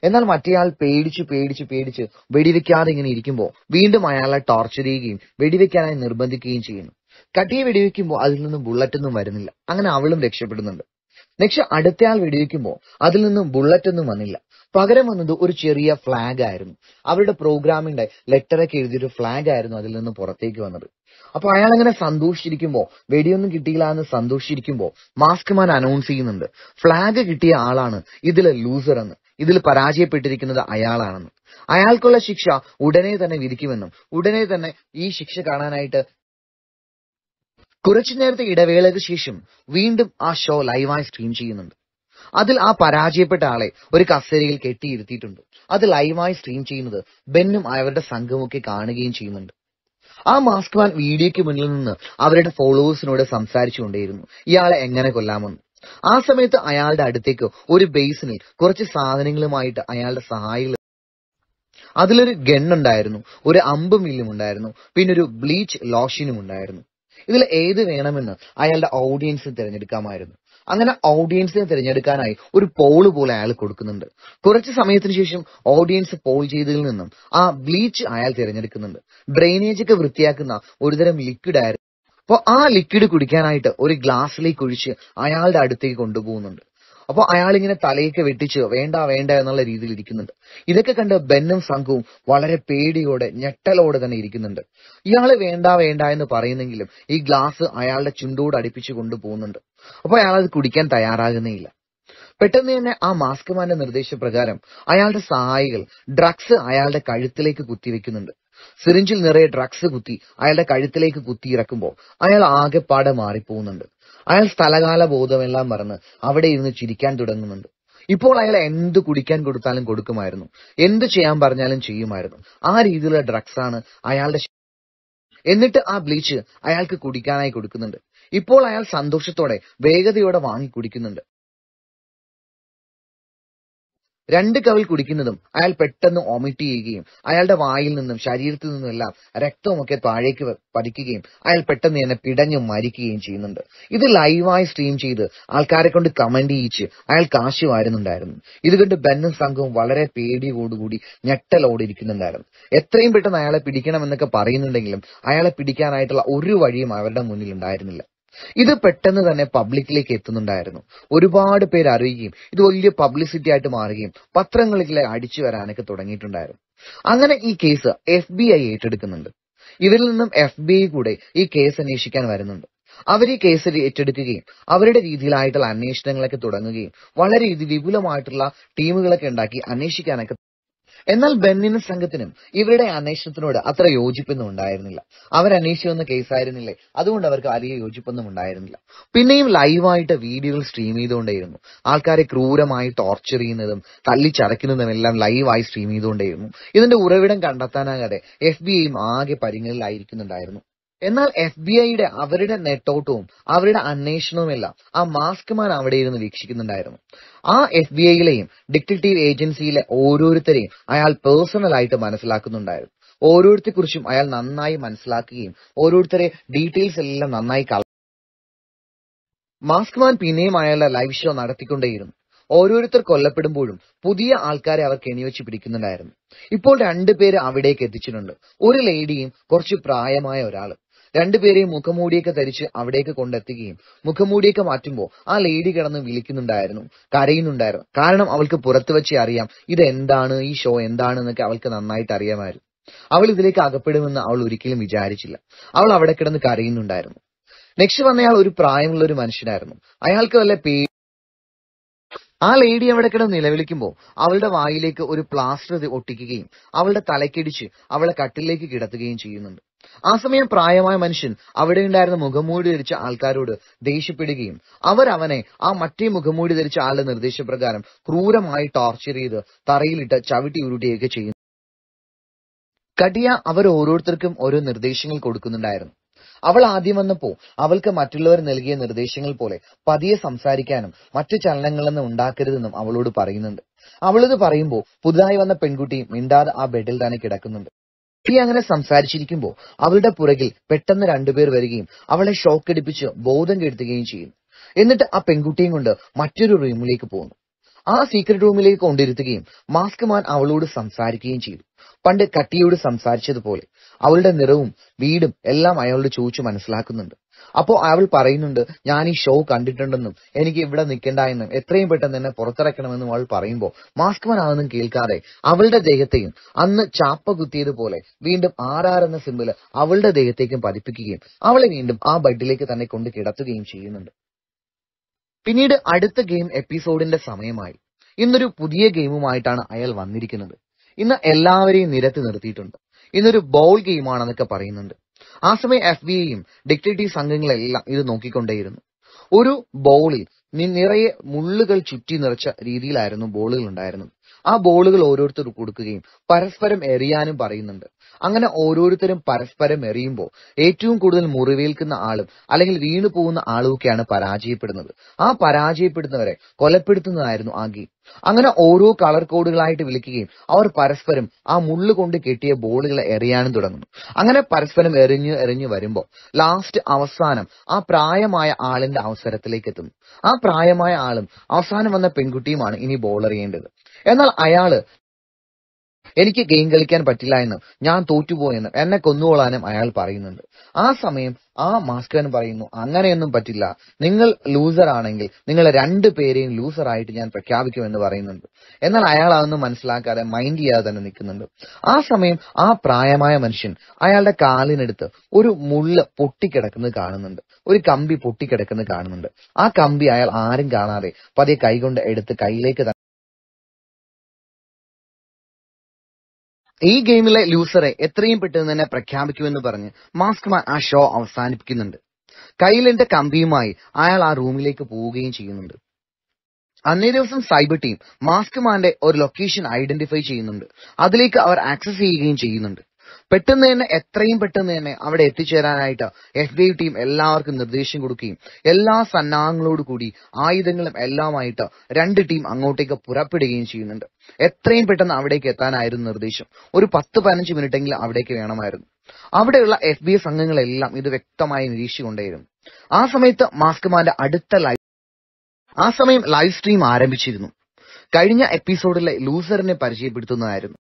എന്നാൽ മറ്റേയാൾ പേടിച്ച് പേടിച്ച് പേടിച്ച് വെടിവെക്കാതെ ഇങ്ങനെ ഇരിക്കുമ്പോൾ വീണ്ടും അയാളെ ടോർച്ചർ ചെയ്യുകയും വെടിവെക്കാനായി നിർബന്ധിക്കുകയും ചെയ്യുന്നു. കട്ടിയെ വെടിവെക്കുമ്പോൾ അതിൽ നിന്നും ബുള്ളറ്റ് ഒന്നും വരുന്നില്ല. അങ്ങനെ അവളും രക്ഷപ്പെടുന്നുണ്ട്. നെക്സ്റ്റ് അടുത്തയാൾ വെടിവെക്കുമ്പോൾ അതിൽ നിന്നും ബുള്ളറ്റ് ഒന്നും വന്നില്ല. പകരം വന്നത് ഒരു ചെറിയ ഫ്ലാഗ് ആയിരുന്നു. അവരുടെ പ്രോഗ്രാമിന്റെ ലെറ്ററൊക്കെ എഴുതിയൊരു ഫ്ലാഗ് ആയിരുന്നു അതിൽ നിന്ന് പുറത്തേക്ക് വന്നത്. അപ്പൊ അയാൾ അങ്ങനെ സന്തോഷിച്ചിരിക്കുമ്പോ, വെടിയൊന്നും കിട്ടിയില്ല എന്ന് സന്തോഷിച്ചിരിക്കുമ്പോ മാസ്ക് മാൻ അനൗൺസ് ചെയ്യുന്നുണ്ട്, ഫ്ലാഗ് കിട്ടിയ ആളാണ് ഇതിൽ ലൂസർ എന്ന്, ഇതിൽ പരാജയപ്പെട്ടിരിക്കുന്നത് അയാളാണെന്ന്. അയാൾക്കുള്ള ശിക്ഷ ഉടനെ തന്നെ വിധിക്കുമെന്നും ഉടനെ തന്നെ ഈ ശിക്ഷ കാണാനായിട്ട് കുറച്ചു നേരത്തെ ഇടവേളയ്ക്ക് ശേഷം വീണ്ടും ആ ഷോ ലൈവായി സ്ട്രീം ചെയ്യുന്നുണ്ട്. അതിൽ ആ പരാജയപ്പെട്ട ആളെ ഒരു കസേരയിൽ കെട്ടിയിരുത്തിയിട്ടുണ്ട്. അത് ലൈവായി സ്ട്രീം ചെയ്യുന്നത് ബെന്നും അവരുടെ സംഘമൊക്കെ കാണുകയും ചെയ്യുന്നുണ്ട്. ആ മാസ്ക് മാൻ വീഡിയോയ്ക്ക് മുന്നിൽ നിന്ന് അവരുടെ ഫോളോവേഴ്സിനോട് സംസാരിച്ചുകൊണ്ടേയിരുന്നു ഇയാളെ എങ്ങനെ കൊല്ലാമെന്ന്. ആ സമയത്ത് അയാളുടെ അടുത്തേക്ക് ഒരു ബേസിനിൽ കുറച്ച് സാധനങ്ങളുമായിട്ട് അയാളുടെ സഹായികൾ, അതിലൊരു ഗണ്ണുണ്ടായിരുന്നു, ഒരു അമ്പ് മില്ലും ഉണ്ടായിരുന്നു, പിന്നെ ഒരു ബ്ലീച്ച് ലോഷനും ഉണ്ടായിരുന്നു. ഇതിൽ ഏത് വേണമെന്ന് അയാളുടെ ഓഡിയൻസിന് തിരഞ്ഞെടുക്കാമായിരുന്നു. അങ്ങനെ ഓഡിയൻസിനെ തിരഞ്ഞെടുക്കാനായി ഒരു പോള് പോലെ അയാൾ കൊടുക്കുന്നുണ്ട്. കുറച്ച് സമയത്തിന് ശേഷം ഓഡിയൻസ് പോൾ ചെയ്തതിൽ നിന്നും ആ ബ്ലീച്ച് അയാൾ തിരഞ്ഞെടുക്കുന്നുണ്ട്. ഡ്രെയിനേജ് ഒക്കെ വൃത്തിയാക്കുന്ന ഒരുതരം ലിക്വിഡ് ആയിരുന്നു. അപ്പോൾ ആ ലിക്വിഡ് കുടിക്കാനായിട്ട് ഒരു ഗ്ലാസ്സിലേക്ക് ഒഴിച്ച് അയാളുടെ അടുത്തേക്ക് കൊണ്ടുപോകുന്നുണ്ട്. അപ്പൊ അയാൾ ഇങ്ങനെ തലയൊക്കെ വെട്ടിച്ച് വേണ്ട വേണ്ട എന്നുള്ള രീതിയിൽ ഇരിക്കുന്നുണ്ട്. ഇതൊക്കെ കണ്ട് ബെന്നും സംഘവും വളരെ പേടിയോടെ ഞെട്ടലോടെ തന്നെ ഇരിക്കുന്നുണ്ട്. ഇയാള് വേണ്ട വേണ്ട എന്ന് പറയുന്നെങ്കിലും ഈ ഗ്ലാസ് അയാളുടെ ചുണ്ടോട് അടുപ്പിച്ച് കൊണ്ടുപോകുന്നുണ്ട്. അപ്പൊ അയാൾ അത് കുടിക്കാൻ തയ്യാറാകുന്നേയില്ല. പെട്ടെന്ന് തന്നെ ആ മാസ്ക് മാന്റെ നിർദ്ദേശപ്രകാരം അയാളുടെ സഹായികൾ ഡ്രഗ്സ് അയാളുടെ കഴുത്തിലേക്ക് കുത്തിവെക്കുന്നുണ്ട്. സിറിഞ്ചിൽ നിറയെ ഡ്രഗ്സ് കുത്തി അയാളുടെ കഴുത്തിലേക്ക് കുത്തി ഇറക്കുമ്പോൾ അയാൾ ആകെപ്പാടെ മാറിപ്പോകുന്നുണ്ട്. അയാൾ സ്ഥലകാല ബോധമെല്ലാം മറന്ന് അവിടെ ഇരുന്ന് ചിരിക്കാൻ തുടങ്ങുന്നുണ്ട്. ഇപ്പോൾ അയാൾ എന്ത് കുടിക്കാൻ കൊടുത്താലും കൊടുക്കുമായിരുന്നു, എന്ത് ചെയ്യാൻ പറഞ്ഞാലും ചെയ്യുമായിരുന്നു. ആ രീതിയിലുള്ള ഡ്രഗ്സ് ആണ് അയാളുടെ. എന്നിട്ട് ആ ബ്ലീച്ച് അയാൾക്ക് കുടിക്കാനായി കൊടുക്കുന്നുണ്ട്. ഇപ്പോൾ അയാൾ സന്തോഷത്തോടെ വേഗതയോടെ വാങ്ങി കുടിക്കുന്നുണ്ട്. രണ്ട് കവിൾ കുടിക്കുന്നതും അയാൾ പെട്ടെന്ന് വൊമിറ്റ് ചെയ്യുകയും അയാളുടെ വായിൽ നിന്നും ശരീരത്തിൽ നിന്നും എല്ലാം രക്തമൊക്കെ താഴേക്ക് പതിക്കുകയും അയാൾ പെട്ടെന്ന് തന്നെ പിടഞ്ഞു മരിക്കുകയും ചെയ്യുന്നുണ്ട്. ഇത് ലൈവായി സ്ട്രീം ചെയ്ത് ആൾക്കാരെ കൊണ്ട് കമന്റ് ചെയ്യിച്ച് അയാൾ കാശ് വാരുന്നുണ്ടായിരുന്നു. ഇത് കണ്ട് ബെന്നും സംഘവും വളരെ പേടിയോടുകൂടി ഞെട്ടലോടെ ഇരിക്കുന്നുണ്ടായിരുന്നു. എത്രയും പെട്ടെന്ന് അയാളെ പിടിക്കണമെന്നൊക്കെ പറയുന്നുണ്ടെങ്കിലും അയാളെ പിടിക്കാനായിട്ടുള്ള ഒരു വഴിയും അവരുടെ മുന്നിൽ ഉണ്ടായിരുന്നില്ല. ഇത് പെട്ടെന്ന് തന്നെ പബ്ലിക്കിലേക്ക് എത്തുന്നുണ്ടായിരുന്നു. ഒരുപാട് പേര് അറിയുകയും ഇത് വലിയ പബ്ലിസിറ്റി ആയിട്ട് മാറുകയും പത്രങ്ങളിലെ അടിച്ചു വരാനൊക്കെ തുടങ്ങിയിട്ടുണ്ടായിരുന്നു. അങ്ങനെ ഈ കേസ് എഫ് ബി ഐ ഏറ്റെടുക്കുന്നുണ്ട്. ഇവരിൽ നിന്നും എഫ് ബി ഐ കൂടെ ഈ കേസ് അന്വേഷിക്കാൻ വരുന്നുണ്ട്. അവർ ഈ കേസ് ഏറ്റെടുക്കുകയും അവരുടെ രീതിയിലായിട്ടുള്ള അന്വേഷണങ്ങളൊക്കെ തുടങ്ങുകയും വളരെ വിപുലമായിട്ടുള്ള ടീമുകളൊക്കെ ഉണ്ടാക്കി അന്വേഷിക്കാനൊക്കെ. എന്നാൽ ബെന്നിനും സംഘത്തിനും ഇവരുടെ അന്വേഷണത്തിനോട് അത്ര യോജിപ്പൊന്നും ഉണ്ടായിരുന്നില്ല. അവരന്വേഷിച്ചു വന്ന കേസായിരുന്നില്ലേ, അതുകൊണ്ട് അവർക്ക് വലിയ യോജിപ്പൊന്നും ഉണ്ടായിരുന്നില്ല. പിന്നെയും ലൈവായിട്ട് വീഡിയോകൾ സ്ട്രീം ചെയ്തുകൊണ്ടേയിരുന്നു. ആൾക്കാരെ ക്രൂരമായി ടോർച്ചർ ചെയ്യുന്നതും തല്ലിച്ചതയ്ക്കുന്നതും എല്ലാം ലൈവായി സ്ട്രീം ചെയ്തുകൊണ്ടേയിരുന്നു. ഇതിന്റെ ഉറവിടം കണ്ടെത്താനാകാതെ എഫ് ബി ഐയും ആകെ പരിങ്ങലിലായിരിക്കുന്നുണ്ടായിരുന്നു. എന്നാൽ എഫ് ബി ഐയുടെ അവരുടെ നെട്ടോട്ടവും അവരുടെ അന്വേഷണവും എല്ലാം ആ മാസ്ക് മാൻ അവിടെ ഇരുന്ന് വീക്ഷിക്കുന്നുണ്ടായിരുന്നു. ആ എഫ് ബി ഐയിലെയും ഡിറ്റക്റ്റീവ് ഏജൻസിയിലെ ഓരോരുത്തരെയും അയാൾ പേഴ്സണലായിട്ട് മനസ്സിലാക്കുന്നുണ്ടായിരുന്നു. ഓരോരുത്തരെ കുറിച്ചും അയാൾ നന്നായി മനസ്സിലാക്കുകയും ഓരോരുത്തരെ ഡീറ്റെയിൽസ് എല്ലാം നന്നായി കള മാസ്ക് മാൻ പിന്നെയും അയാളുടെ ലൈവ് ഷോ നടത്തിക്കൊണ്ടേയിരുന്നു. ഓരോരുത്തർ കൊല്ലപ്പെടുമ്പോഴും പുതിയ ആൾക്കാരെ അവർ കെണിവെച്ച് പിടിക്കുന്നുണ്ടായിരുന്നു. ഇപ്പോൾ രണ്ടുപേര് അവിടേക്ക് എത്തിച്ചിട്ടുണ്ട്. ഒരു ലേഡിയും കുറച്ച് പ്രായമായ ഒരാള്. രണ്ടുപേരെയും മുഖമൂടിയൊക്കെ ധരിച്ച് അവിടേക്ക് കൊണ്ടെത്തുകയും മുഖമൂടിയൊക്കെ മാറ്റുമ്പോൾ ആ ലേഡി കിടന്ന് വിളിക്കുന്നുണ്ടായിരുന്നു, കരയുന്നുണ്ടായിരുന്നു. കാരണം അവൾക്ക് പുറത്തു വെച്ച് അറിയാം ഇത് എന്താണ്, ഈ ഷോ എന്താണെന്നൊക്കെ അവൾക്ക് നന്നായിട്ട് അറിയാമായിരുന്നു. അവൾ ഇതിലേക്ക് അകപ്പെടുമെന്ന് അവൾ ഒരിക്കലും വിചാരിച്ചില്ല. അവൾ അവിടെ കിടന്ന് കരയുന്നുണ്ടായിരുന്നു. നെക്സ്റ്റ് വന്നയാൾ ഒരു പ്രായമുള്ള ഒരു മനുഷ്യനായിരുന്നു. അയാൾക്ക് വല്ല പേ ആ ലേഡി അവിടെ കിടന്ന് നിലവിളിക്കുമ്പോൾ അവളുടെ വായിലേക്ക് ഒരു പ്ലാസ്റ്റർ ഒട്ടിക്കുകയും അവളുടെ തലക്കടിച്ച് അവളെ കട്ടിലേക്ക് കിടത്തുകയും ചെയ്യുന്നുണ്ട്. ആ സമയം പ്രായമായ മനുഷ്യൻ അവിടെ ഉണ്ടായിരുന്ന മുഖംമൂടി ധരിച്ച ആൾക്കാരോട് ദേഷ്യപ്പെടുകയും അവർ അവനെ ആ മറ്റേ മുഖംമൂടി ധരിച്ച ആളുടെ നിർദ്ദേശപ്രകാരം ക്രൂരമായി ടോർച്ചർ ചെയ്ത് തറയിലിട്ട് ചവിട്ടി ഉരുട്ടുകയൊക്കെ ചെയ്യുന്നു. കടിയ അവർ ഓരോരുത്തർക്കും ഓരോ നിർദ്ദേശങ്ങൾ കൊടുക്കുന്നുണ്ടായിരുന്നു. അവൾ ആദ്യം വന്നപ്പോ അവൾക്ക് മറ്റുള്ളവർ നൽകിയ നിർദ്ദേശങ്ങൾ പോലെ പതിയെ സംസാരിക്കാനും മറ്റു ചലനങ്ങളൊന്നും ഉണ്ടാക്കരുതെന്നും അവളോട് പറയുന്നുണ്ട്. അവളിത് പറയുമ്പോൾ പുതുതായി വന്ന പെൺകുട്ടി മിണ്ടാതെ ആ ബെഡിൽ തന്നെ കിടക്കുന്നുണ്ട്. ഈ അങ്ങനെ സംസാരിച്ചിരിക്കുമ്പോൾ അവളുടെ പുറകിൽ പെട്ടെന്ന് രണ്ടുപേർ വരികയും അവളെ ഷോക്കടിപ്പിച്ച് ബോധം കെടുത്തുകയും ചെയ്യുന്നു. എന്നിട്ട് ആ പെൺകുട്ടിയും കൊണ്ട് മറ്റൊരു റൂമിലേക്ക് പോകുന്നു. ആ സീക്രട്ട് റൂമിലേക്ക് കൊണ്ടിരുത്തുകയും മാസ്ക് മാൻ അവളോട് സംസാരിക്കുകയും ചെയ്തു. പണ്ട് കട്ടിയോട് സംസാരിച്ചതുപോലെ അവളുടെ നിറവും വീടും എല്ലാം അയാളോട് ചോദിച്ചു മനസ്സിലാക്കുന്നുണ്ട്. അപ്പോ അവൾ പറയുന്നുണ്ട്, ഞാൻ ഈ ഷോ കണ്ടിട്ടുണ്ടെന്നും എനിക്ക് ഇവിടെ നിൽക്കണ്ട എന്നും എത്രയും പെട്ടെന്ന് എന്നെ പുറത്തിറക്കണമെന്നും അവൾ പറയുമ്പോൾ മാസ്ക് മാൻ അതൊന്നും കേൾക്കാതെ അവളുടെ ദേഹത്തെയും അന്ന് ചാപ്പ കുത്തിയതുപോലെ വീണ്ടും ആർ ആർ എന്ന സിമ്പിള് അവളുടെ ദേഹത്തേക്കും പതിപ്പിക്കുകയും അവളെ വീണ്ടും ആ ബെഡിലേക്ക് തന്നെ കൊണ്ട് കിടത്തുകയും ചെയ്യുന്നുണ്ട്. പിന്നീട് അടുത്ത ഗെയിം എപ്പിസോഡിന്റെ സമയമായി. ഇന്നൊരു പുതിയ ഗെയിമുമായിട്ടാണ് അയാൾ വന്നിരിക്കുന്നത്. ഇന്ന് എല്ലാവരെയും നിരത്തി നിർത്തിയിട്ടുണ്ട്. ഇന്നൊരു ബോൾ ഗെയിമാണെന്നൊക്കെ പറയുന്നുണ്ട്. ആ സമയം എഫ് ബി ഐയും ഡിറ്റക്റ്റീവ് സംഘങ്ങളെല്ലാം ഇത് നോക്കിക്കൊണ്ടേയിരുന്നു. ഒരു ബോളിൽ നിറയെ മുള്ളുകൾ ചുറ്റി നിറച്ച രീതിയിലായിരുന്നു ബോളുകൾ ഉണ്ടായിരുന്നത്. ആ ബോളുകൾ ഓരോരുത്തർ കൊടുക്കുകയും പരസ്പരം എറിയാനും പറയുന്നുണ്ട്. അങ്ങനെ ഓരോരുത്തരും പരസ്പരം എറിയുമ്പോൾ ഏറ്റവും കൂടുതൽ മുറിവേൽക്കുന്ന ആളും അല്ലെങ്കിൽ വീണു പോകുന്ന ആളുമൊക്കെയാണ് പരാജയപ്പെടുന്നത്. ആ പരാജയപ്പെടുന്നവരെ കൊലപ്പെടുത്തുന്നതായിരുന്നു ആ ഗെയിം. അങ്ങനെ ഓരോ കളർ കോഡുകളായിട്ട് വിളിക്കുകയും അവർ പരസ്പരം ആ മുള്ളു കൊണ്ട് കെട്ടിയ ബോളുകളെ എറിയാനും തുടങ്ങുന്നു. അങ്ങനെ പരസ്പരം എറിഞ്ഞു എറിഞ്ഞു വരുമ്പോൾ ലാസ്റ്റ് അവസാനം ആ പ്രായമായ ആളിന്റെ അവസരത്തിലേക്ക് എത്തുന്നു. ആ പ്രായമായ ആളും അവസാനം വന്ന പെൺകുട്ടിയുമാണ് ഇനി ബോൾ എറിയേണ്ടത്. എന്നാൽ അയാള് എനിക്ക് ഗെയിം കളിക്കാൻ പറ്റില്ല എന്നും ഞാൻ തോറ്റുപോയെന്നും എന്നെ കൊന്നുകൊള്ളാനും അയാൾ പറയുന്നുണ്ട്. ആ സമയം ആ മാസ്കൻ പറയുന്നു, അങ്ങനെയൊന്നും പറ്റില്ല, നിങ്ങൾ ലൂസർ ആണെങ്കിൽ നിങ്ങൾ രണ്ടു പേരെയും ലൂസർ ആയിട്ട് ഞാൻ പ്രഖ്യാപിക്കുമെന്ന് പറയുന്നുണ്ട്. എന്നാൽ അയാൾ അതൊന്നും മനസ്സിലാക്കാതെ മൈൻഡ് ചെയ്യാതെ തന്നെ നിൽക്കുന്നുണ്ട്. ആ സമയം ആ പ്രായമായ മനുഷ്യൻ അയാളുടെ കാലിനടുത്ത് ഒരു മുള്ള് പൊട്ടിക്കിടക്കുന്നത് കാണുന്നുണ്ട്. ഒരു കമ്പി പൊട്ടിക്കിടക്കുന്നത് കാണുന്നുണ്ട്. ആ കമ്പി അയാൾ ആരും കാണാതെ പതിയെ കൈകൊണ്ട് എടുത്ത് കയ്യിലേക്ക് ഈ ഗെയിമിലെ ലൂസറെ എത്രയും പെട്ടെന്ന് തന്നെ പ്രഖ്യാപിക്കുമെന്ന് പറഞ്ഞ് മാസ്ക് മാൻ ആ ഷോ അവസാനിപ്പിക്കുന്നുണ്ട്. കയ്യിലിന്റെ കമ്പിയുമായി അയാൾ ആ റൂമിലേക്ക് പോവുകയും ചെയ്യുന്നുണ്ട്. അന്നേ ദിവസം സൈബർ ടീം മാസ്ക് മാന്റെ ഒരു ലൊക്കേഷൻ ഐഡന്റിഫൈ ചെയ്യുന്നുണ്ട്. അതിലേക്ക് അവർ ആക്സസ് ചെയ്യുകയും ചെയ്യുന്നുണ്ട്. പെട്ടെന്ന് തന്നെ എത്രയും പെട്ടെന്ന് തന്നെ അവിടെ എത്തിച്ചേരാനായിട്ട് എഫ് ബി ഐ ടീം എല്ലാവർക്കും നിർദ്ദേശം കൊടുക്കുകയും എല്ലാ സന്നാഹങ്ങളോട് കൂടി ആയുധങ്ങളും എല്ലാമായിട്ട് രണ്ട് ടീം അങ്ങോട്ടേക്ക് പുറപ്പെടുകയും ചെയ്യുന്നുണ്ട്. എത്രയും പെട്ടെന്ന് അവിടേക്ക് എത്താനായിരുന്നു നിർദ്ദേശം. ഒരു പത്ത് പതിനഞ്ച് മിനിറ്റ് എങ്കിലും അവിടേക്ക് വേണമായിരുന്നു. അവിടെയുള്ള എഫ് ബി ഐ സംഘങ്ങളെല്ലാം ഇത് വ്യക്തമായി നിരീക്ഷിച്ചുകൊണ്ടേയിരുന്നു. ആ സമയത്ത് മാസ്ക് മാന്റെ അടുത്ത ലൈവ് ആ സമയം ലൈവ് സ്ട്രീം ആരംഭിച്ചിരുന്നു. കഴിഞ്ഞ എപ്പിസോഡിലെ ലൂസറിനെ പരിചയപ്പെടുത്തുന്നതായിരുന്നു.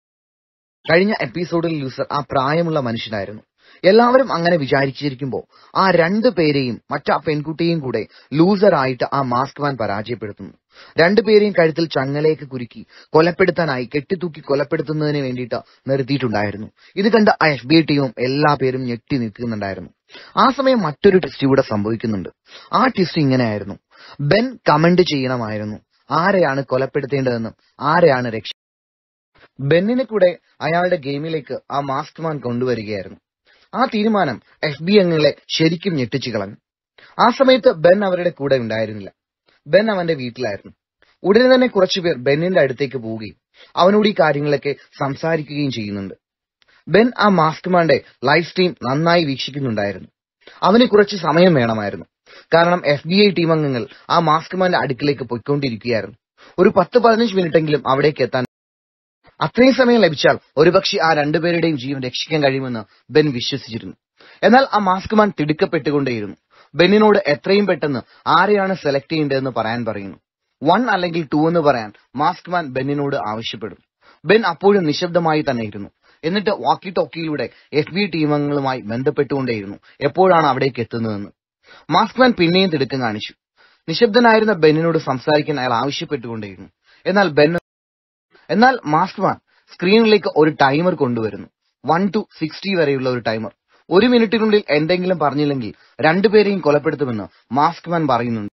കഴിഞ്ഞ എപ്പിസോഡിൽ ലൂസർ ആ പ്രായമുള്ള മനുഷ്യനായിരുന്നു. എല്ലാവരും അങ്ങനെ വിചാരിച്ചിരിക്കുമ്പോൾ ആ രണ്ടു പേരെയും മറ്റാ പെൺകുട്ടിയെയും കൂടെ ലൂസർ ആയിട്ട് ആ മാസ്ക് മാൻ പരാജയപ്പെടുത്തുന്നു. രണ്ടുപേരെയും കഴുത്തിൽ ചങ്ങലേക്ക് കുരുക്കി കൊലപ്പെടുത്താനായി കെട്ടിത്തൂക്കി കൊലപ്പെടുത്തുന്നതിന് വേണ്ടിയിട്ട് നിർത്തിയിട്ടുണ്ടായിരുന്നു. ഇത് കണ്ട ആ എഫ് ബി ഐ ടീമും എല്ലാ പേരും ഞെട്ടി നിൽക്കുന്നുണ്ടായിരുന്നു. ആ സമയം മറ്റൊരു ട്വിസ്റ്റ് ഇവിടെ സംഭവിക്കുന്നുണ്ട്. ആ ട്വിസ്റ്റ് ഇങ്ങനെയായിരുന്നു. ബെൻ കമന്റ് ചെയ്യണമായിരുന്നു ആരെയാണ് കൊലപ്പെടുത്തേണ്ടതെന്നും ആരെയാണ് രക്ഷ ബെന്നിനെ കൂടെ അയാളുടെ ഗെയിമിലേക്ക് ആ മാസ്ക് മാൻ കൊണ്ടുവരികയായിരുന്നു. ആ തീരുമാനം എഫ് ബി അംഗങ്ങളെ ശരിക്കും ഞെട്ടിച്ചു കളഞ്ഞു. ആ സമയത്ത് ബെൻ അവരുടെ കൂടെ ഉണ്ടായിരുന്നില്ല. ബെൻ അവന്റെ വീട്ടിലായിരുന്നു. ഉടനെ തന്നെ കുറച്ചുപേർ ബെന്നിന്റെ അടുത്തേക്ക് പോവുകയും അവനോട് ഈ കാര്യങ്ങളൊക്കെ സംസാരിക്കുകയും ചെയ്യുന്നുണ്ട്. ബെൻ ആ മാസ്ക് മാന്റെ ലൈവ് സ്ട്രീം നന്നായി വീക്ഷിക്കുന്നുണ്ടായിരുന്നു. അവന് കുറച്ച് സമയം വേണമായിരുന്നു. കാരണം എഫ് ബി ഐ ടീം അംഗങ്ങൾ ആ മാസ്ക് മാന്റെ അടുക്കിലേക്ക് പൊയ്ക്കൊണ്ടിരിക്കുകയായിരുന്നു. ഒരു പത്ത് പതിനഞ്ച് മിനിറ്റെങ്കിലും അവിടേക്ക് എത്താൻ അത്രയും സമയം ലഭിച്ചാൽ ഒരുപക്ഷെ ആ രണ്ടുപേരുടെയും ജീവൻ രക്ഷിക്കാൻ കഴിയുമെന്ന് ബെൻ വിശ്വസിച്ചിരുന്നു. എന്നാൽ ആ മാസ്ക് മാൻ തിടുക്കപ്പെട്ടുകൊണ്ടേയിരുന്നു. ബെന്നിനോട് എത്രയും പെട്ടെന്ന് ആരെയാണ് സെലക്ട് ചെയ്യേണ്ടതെന്ന് പറയാൻ പറയുന്നു. വൺ അല്ലെങ്കിൽ ടു എന്ന് പറയാൻ മാസ്ക് മാൻ ബെന്നിനോട് ആവശ്യപ്പെടും. ബെൻ അപ്പോഴും നിശബ്ദമായി തന്നെ ഇരുന്നു. എന്നിട്ട് വാക്കി ടോക്കിയിലൂടെ എഫ് ബി ടീമംഗങ്ങളുമായി ബന്ധപ്പെട്ടുകൊണ്ടേയിരുന്നു എപ്പോഴാണ് അവിടേക്ക് എത്തുന്നതെന്ന്. മാസ്ക് മാൻ പിന്നെയും തിടുക്കം കാണിച്ചു. നിശബ്ദനായിരുന്ന ബെന്നിനോട് സംസാരിക്കാൻ അയാൾ ആവശ്യപ്പെട്ടുകൊണ്ടേയിരുന്നു. എന്നാൽ ബെൻ എന്നാൽ മാസ്ക് മാൻ സ്ക്രീനിലേക്ക് ഒരു ടൈമർ കൊണ്ടുവരുന്നു. വൺ ടു സിക്സ്റ്റി വരെയുള്ള ഒരു ടൈമർ. ഒരു മിനിറ്റിനുള്ളിൽ എന്തെങ്കിലും പറഞ്ഞില്ലെങ്കിൽ രണ്ടുപേരെയും കൊലപ്പെടുത്തുമെന്ന് മാസ്ക് മാൻ പറയുന്നുണ്ട്.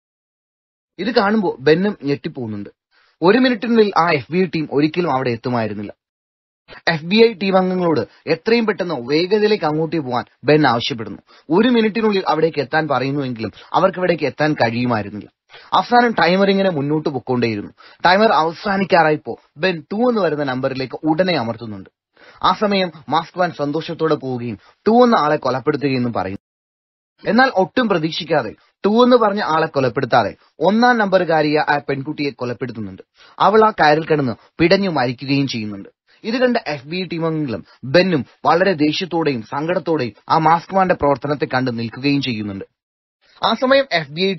ഇത് കാണുമ്പോൾ ബെന്നും ഞെട്ടിപ്പോകുന്നുണ്ട്. ഒരു മിനിറ്റിനുള്ളിൽ ആ എഫ് ബി ഐ ടീം ഒരിക്കലും അവിടെ എത്തുമായിരുന്നില്ല. എഫ് ബി ഐ ടീം അംഗങ്ങളോട് എത്രയും പെട്ടെന്ന് വേഗതയിലേക്ക് അങ്ങോട്ടേ പോകാൻ ബെൻ ആവശ്യപ്പെടുന്നു. ഒരു മിനിറ്റിനുള്ളിൽ അവിടേക്ക് എത്താൻ പറയുന്നുവെങ്കിലും അവർക്ക് ഇവിടേക്ക് എത്താൻ കഴിയുമായിരുന്നില്ല. അവസാനം ടൈമർ ഇങ്ങനെ മുന്നോട്ട് പൊക്കോണ്ടേയിരുന്നു. ടൈമർ അവസാനിക്കാറായപ്പോ ബെൻ ടു എന്ന് വരുന്ന നമ്പറിലേക്ക് ഉടനെ അമർത്തുന്നുണ്ട്. ആ സമയം മാസ്ക് മാൻ സന്തോഷത്തോടെ പോവുകയും ടു എന്ന ആളെ കൊലപ്പെടുത്തുകയെന്നും പറയുന്നു. എന്നാൽ ഒട്ടും പ്രതീക്ഷിക്കാതെ ടു എന്ന് പറഞ്ഞ ആളെ കൊലപ്പെടുത്താതെ ഒന്നാം നമ്പറുകാരിയ ആ പെൺകുട്ടിയെ കൊലപ്പെടുത്തുന്നുണ്ട്. അവൾ ആ കയറിൽ കിടന്ന് പിടഞ്ഞു മരിക്കുകയും ചെയ്യുന്നുണ്ട്. ഇത് കണ്ട എഫ് ബി ഐ ടീമംഗങ്ങളും ബെന്നും വളരെ ദേഷ്യത്തോടെയും സങ്കടത്തോടെയും ആ മാസ്ക് മാന്റെ പ്രവർത്തനത്തെ കണ്ട് നിൽക്കുകയും ചെയ്യുന്നുണ്ട്. ആ സമയം എഫ് ബി ഐ ടീം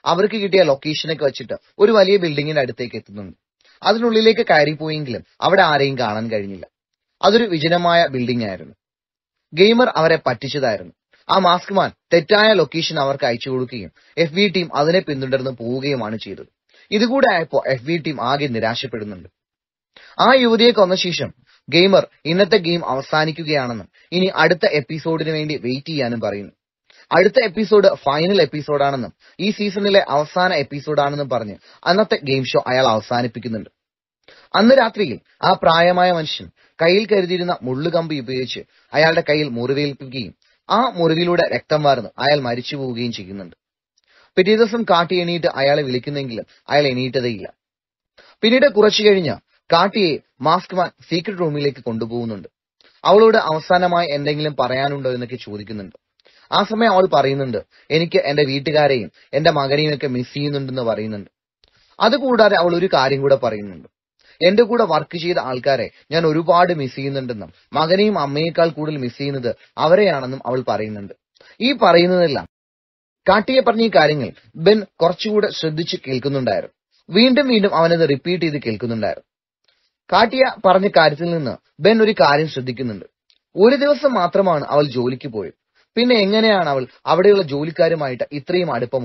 അവർക്ക് കിട്ടിയ ലൊക്കേഷനൊക്കെ വെച്ചിട്ട് ഒരു വലിയ ബിൽഡിങ്ങിന്റെ അടുത്തേക്ക് എത്തുന്നുണ്ട്. അതിനുള്ളിലേക്ക് കയറിപ്പോയെങ്കിലും അവിടെ ആരെയും കാണാൻ കഴിഞ്ഞില്ല. അതൊരു വിജനമായ ബിൽഡിംഗ് ആയിരുന്നു. ഗെയിമർ അവരെ പറ്റിച്ചതായിരുന്നു. ആ മാസ്ക് മാൻ തെറ്റായ ലൊക്കേഷൻ അവർക്ക് അയച്ചു കൊടുക്കുകയും എഫ് ബി ടീം അതിനെ പിന്തുടർന്ന് പോവുകയുമാണ് ചെയ്തത്. ഇതുകൂടെ ആയപ്പോ എഫ് ബി ടീം ആകെ നിരാശപ്പെടുന്നുണ്ട്. ആ യുവതിയെ കൊന്ന ശേഷം ഗെയിമർ ഇന്നത്തെ ഗെയിം അവസാനിക്കുകയാണെന്നും ഇനി അടുത്ത എപ്പിസോഡിന് വേണ്ടി വെയിറ്റ് ചെയ്യാനും പറയുന്നു. അടുത്ത എപ്പിസോഡ് ഫൈനൽ എപ്പിസോഡാണെന്നും ഈ സീസണിലെ അവസാന എപ്പിസോഡാണെന്നും പറഞ്ഞ് അന്നത്തെ ഗെയിം ഷോ അയാൾ അവസാനിപ്പിക്കുന്നുണ്ട്. അന്ന് രാത്രിയിൽ ആ പ്രായമായ മനുഷ്യൻ കയ്യിൽ കരുതിയിരുന്ന മുള്ളുകമ്പി ഉപയോഗിച്ച് അയാളുടെ കയ്യിൽ മുറിവേൽപ്പിക്കുകയും ആ മുറിവിലൂടെ രക്തം വാർന്ന് അയാൾ മരിച്ചു പോവുകയും ചെയ്യുന്നുണ്ട്. പിറ്റേ ദിവസം കാട്ടി എണീറ്റ് അയാളെ വിളിക്കുന്നെങ്കിലും അയാൾ എണീറ്റതേയില്ല. പിന്നീട് കുറച്ചു കഴിഞ്ഞ് കാട്ടിയെ മാസ്ക് മാൻ സീക്രട്ട് റൂമിലേക്ക് കൊണ്ടുപോകുന്നുണ്ട്. അവളോട് അവസാനമായി എന്തെങ്കിലും പറയാനുണ്ടോ എന്നൊക്കെ ചോദിക്കുന്നുണ്ട്. ആ സമയം അവൾ പറയുന്നുണ്ട്, എനിക്ക് എന്റെ വീട്ടുകാരെയും എന്റെ മകനെയും ഒക്കെ മിസ് ചെയ്യുന്നുണ്ടെന്ന് പറയുന്നുണ്ട്. അതുകൂടാതെ അവൾ ഒരു കാര്യം കൂടെ പറയുന്നുണ്ട്, എന്റെ കൂടെ വർക്ക് ചെയ്ത ആൾക്കാരെ ഞാൻ ഒരുപാട് മിസ് ചെയ്യുന്നുണ്ടെന്നും മകനെയും അമ്മയേക്കാൾ കൂടുതൽ മിസ് ചെയ്യുന്നത് അവരെയാണെന്നും അവൾ പറയുന്നുണ്ട്. ഈ പറയുന്നതെല്ലാം കാട്ടിയെ പറഞ്ഞ ഈ കാര്യങ്ങൾ ബെൻ കുറച്ചുകൂടെ ശ്രദ്ധിച്ച് കേൾക്കുന്നുണ്ടായിരുന്നു. വീണ്ടും വീണ്ടും അവനത് റിപ്പീറ്റ് ചെയ്ത് കേൾക്കുന്നുണ്ടായിരുന്നു. കാട്ടിയ പറഞ്ഞ കാര്യത്തിൽ നിന്ന് ബെൻ ഒരു കാര്യം ശ്രദ്ധിക്കുന്നുണ്ട്. ഒരു ദിവസം മാത്രമാണ് അവൾ ജോലിക്ക് പോയത്. പിന്നെ എങ്ങനെയാണ് അവൾ അവിടെയുള്ള ജോലിക്കാരുമായിട്ട് ഇത്രയും അടുപ്പം?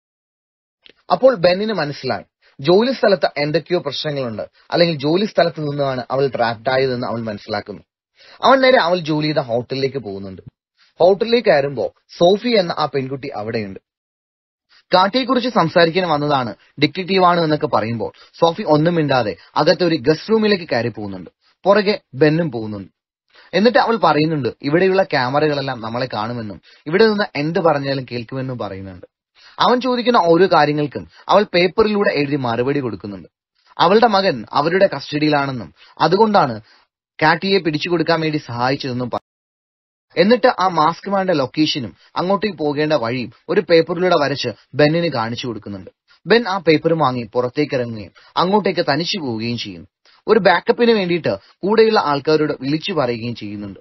അപ്പോൾ ബെന്നിന് മനസ്സിലായി, ജോലി സ്ഥലത്ത് എന്തൊക്കെയോ പ്രശ്നങ്ങളുണ്ട്, അല്ലെങ്കിൽ ജോലി സ്ഥലത്ത് നിന്നാണ് അവൾ ട്രാപ്ഡ് ആയതെന്ന് അവൾ മനസ്സിലാക്കുന്നു. അവൻ നേരെ അവൾ ജോലി ചെയ്ത ഹോട്ടലിലേക്ക് പോകുന്നുണ്ട്. ഹോട്ടലിലേക്ക് കയറുമ്പോ സോഫി എന്ന ആ പെൺകുട്ടി അവിടെയുണ്ട്. കാട്ടിയെക്കുറിച്ച് സംസാരിക്കാൻ വന്നതാണ്, ഡിറ്റക്റ്റീവാണ് എന്നൊക്കെ പറയുമ്പോൾ സോഫി ഒന്നും മിണ്ടാതെ അകത്തെ ഒരു ഗസ്റ്റ് റൂമിലേക്ക് കയറി പോകുന്നുണ്ട്. പുറകെ ബെന്നും പോകുന്നുണ്ട്. എന്നിട്ട് അവൾ പറയുന്നുണ്ട്, ഇവിടെയുള്ള ക്യാമറകളെല്ലാം നമ്മളെ കാണുമെന്നും ഇവിടെ നിന്ന് എന്ത് പറഞ്ഞാലും കേൾക്കുമെന്നും പറയുന്നുണ്ട്. അവൻ ചോദിക്കുന്ന ഓരോ കാര്യങ്ങൾക്കും അവൾ പേപ്പറിലൂടെ എഴുതി മറുപടി കൊടുക്കുന്നുണ്ട്. അവളുടെ മകൻ അവരുടെ കസ്റ്റഡിയിലാണെന്നും അതുകൊണ്ടാണ് കാട്ടിയെ പിടിച്ചു കൊടുക്കാൻ വേണ്ടി സഹായിച്ചതെന്നും പറഞ്ഞു. എന്നിട്ട് ആ മാസ്ക് മാന്റെ ലൊക്കേഷനും അങ്ങോട്ടേക്ക് പോകേണ്ട വഴിയും ഒരു പേപ്പറിലൂടെ വരച്ച് ബെന്നിന് കാണിച്ചു കൊടുക്കുന്നുണ്ട്. ബെൻ ആ പേപ്പർ വാങ്ങി പുറത്തേക്ക് ഇറങ്ങുകയും അങ്ങോട്ടേക്ക് തനിച്ചു പോവുകയും ചെയ്യുന്നു. ഒരു ബാക്കപ്പിന് വേണ്ടിയിട്ട് കൂടെയുള്ള ആൾക്കാരോട് വിളിച്ചു പറയുകയും ചെയ്യുന്നുണ്ട്.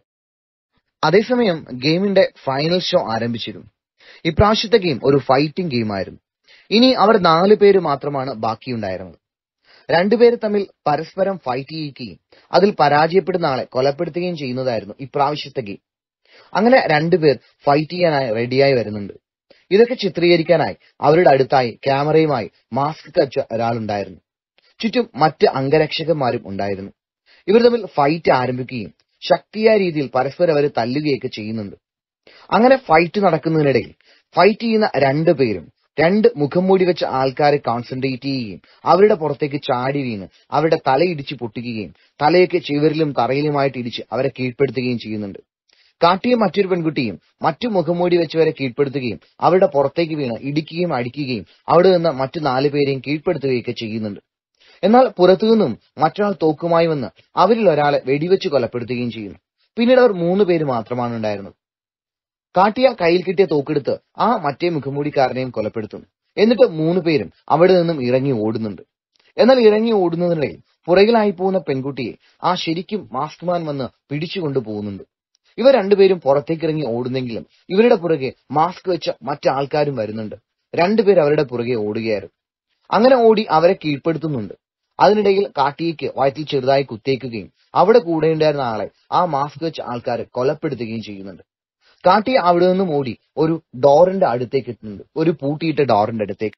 അതേസമയം ഗെയിമിന്റെ ഫൈനൽ ഷോ ആരംഭിച്ചിരുന്നു. ഇപ്രാവശ്യത്തെ ഗെയിം ഒരു ഫൈറ്റിംഗ് ഗെയിം ആയിരുന്നു. ഇനി അവർ നാലു പേര് മാത്രമാണ് ബാക്കിയുണ്ടായിരുന്നത്. രണ്ടുപേര് തമ്മിൽ പരസ്പരം ഫൈറ്റ് ചെയ്യിക്കുകയും അതിൽ പരാജയപ്പെടുന്ന ആളെ കൊലപ്പെടുത്തുകയും ചെയ്യുന്നതായിരുന്നു ഇപ്രാവശ്യത്തെ ഗെയിം. അങ്ങനെ രണ്ടുപേർ ഫൈറ്റ് ചെയ്യാനായി റെഡിയായി വരുന്നുണ്ട്. ഇതൊക്കെ ചിത്രീകരിക്കാനായി അവരുടെ അടുത്തായി ക്യാമറയുമായി മാസ്ക് കച്ച ഒരാളുണ്ടായിരുന്നു. ചുറ്റും മറ്റ് അംഗരക്ഷകന്മാരും ഉണ്ടായിരുന്നു. ഇവർ തമ്മിൽ ഫൈറ്റ് ആരംഭിക്കുകയും ശക്തിയായ രീതിയിൽ പരസ്പരം അവർ തല്ലുകയൊക്കെ ചെയ്യുന്നുണ്ട്. അങ്ങനെ ഫൈറ്റ് നടക്കുന്നതിനിടയിൽ ഫൈറ്റ് ചെയ്യുന്ന രണ്ടുപേരും രണ്ട് മുഖം മൂടി വെച്ച ആൾക്കാരെ കോൺസെൻട്രേറ്റ് ചെയ്യുകയും അവരുടെ പുറത്തേക്ക് ചാടി വീണ് അവരുടെ തലയിടിച്ച് പൊട്ടിക്കുകയും തലയൊക്കെ ചുവരിലും തറയിലുമായിട്ട് ഇടിച്ച് അവരെ കീഴ്പ്പെടുത്തുകയും ചെയ്യുന്നുണ്ട്. കാട്ടിയും മറ്റൊരു പെൺകുട്ടിയും മറ്റു മുഖംമൂടി വെച്ചവരെ കീഴ്പ്പെടുത്തുകയും അവരുടെ പുറത്തേക്ക് വീണ് ഇടിക്കുകയും അടിക്കുകയും അവിടെ നിന്ന് മറ്റു നാലു പേരെയും കീഴ്പ്പെടുത്തുകയൊക്കെ ചെയ്യുന്നുണ്ട്. എന്നാൽ പുറത്തുനിന്നും മറ്റൊരാൾ തോക്കുമായി വന്ന് അവരിൽ ഒരാളെ വെടിവെച്ച് കൊലപ്പെടുത്തുകയും ചെയ്യുന്നു. പിന്നീട് അവർ മൂന്ന് പേര് മാത്രമാണ് ഉണ്ടായിരുന്നത്. കാട്ടിയ കയ്യിൽ കിട്ടിയ തോക്കെടുത്ത് ആ മറ്റേ മുഖംമൂടിക്കാരനെയും കൊലപ്പെടുത്തുന്നു. എന്നിട്ട് മൂന്ന് പേരും അവിടെ നിന്നും ഇറങ്ങി ഓടുന്നുണ്ട്. എന്നാൽ ഇറങ്ങി ഓടുന്നതിനിടയിൽ പുറകിലായി പോകുന്ന പെൺകുട്ടിയെ ആ ശരിക്കും മാസ്ക് മാൻ വന്ന് പിടിച്ചുകൊണ്ടു പോകുന്നുണ്ട്. ഇവർ രണ്ടുപേരും പുറത്തേക്ക് ഇറങ്ങി ഓടുന്നെങ്കിലും ഇവരുടെ പുറകെ മാസ്ക് വെച്ച മറ്റാൾക്കാരും വരുന്നുണ്ട്. രണ്ടുപേർ അവരുടെ പുറകെ ഓടുകയായിരുന്നു. അങ്ങനെ ഓടി അവരെ കീഴ്പ്പെടുത്തുന്നുണ്ട്. അതിനിടയിൽ കാട്ടിയേക്ക് വയറ്റിൽ ചെറുതായി കുത്തേക്കുകയും അവിടെ കൂടെയുണ്ടായിരുന്ന ആളെ ആ മാസ്ക് വെച്ച ആൾക്കാർ കൊലപ്പെടുത്തുകയും ചെയ്യുന്നുണ്ട്. കാട്ടിയെ അവിടെ നിന്നും ഓടി ഒരു ഡോറിന്റെ അടുത്തേക്ക് എത്തുന്നുണ്ട്, ഒരു പൂട്ടിയിട്ട ഡോറിന്റെ അടുത്തേക്ക്.